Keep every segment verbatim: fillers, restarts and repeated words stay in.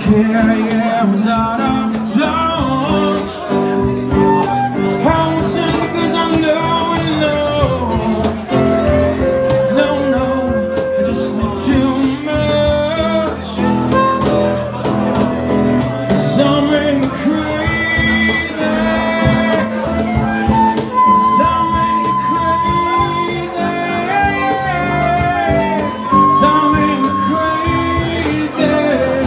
care, yeah, I was out of touch. I was sick because I know and know. No, no, I just need too much. Something crazy, something crazy, something crazy.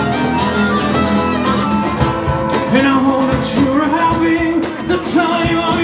And I hope that you're having the time of